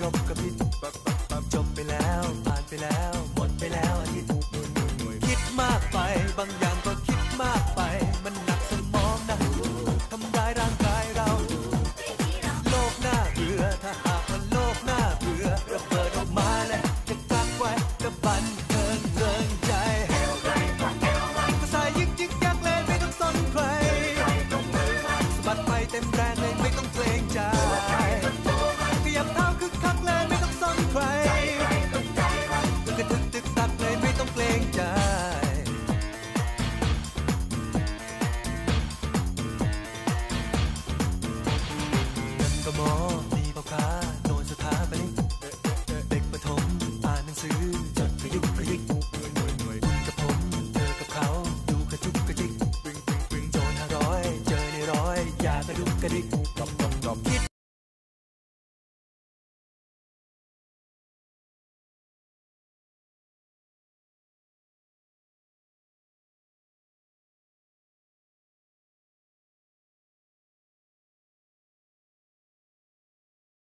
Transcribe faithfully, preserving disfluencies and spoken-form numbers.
รบกับพิษจบไปแล้วผ่านไปแล้วหมดไปแล้วอาทิตย์คิดมากไปบางอย่างก็คิดมากไปมันหนักสมองนะทำร้ายร่างกายเราโลกหน้าเบื่อถ้าหากว่าโลกหน้าเบื่อระเบิดออกมาแล้วจะกักไว้จะบันเทิงเริงใจภาษายิงจิกยักเลยไม่ต้องสนใครสะบัดไปเต็มแรงเลยไม่ต้องเกรงใจขยับเท้าคึกคักเลยไม่ต้องสนใครกระทึกตึกตักเลยไม่ต้องเกรงใจก็มอง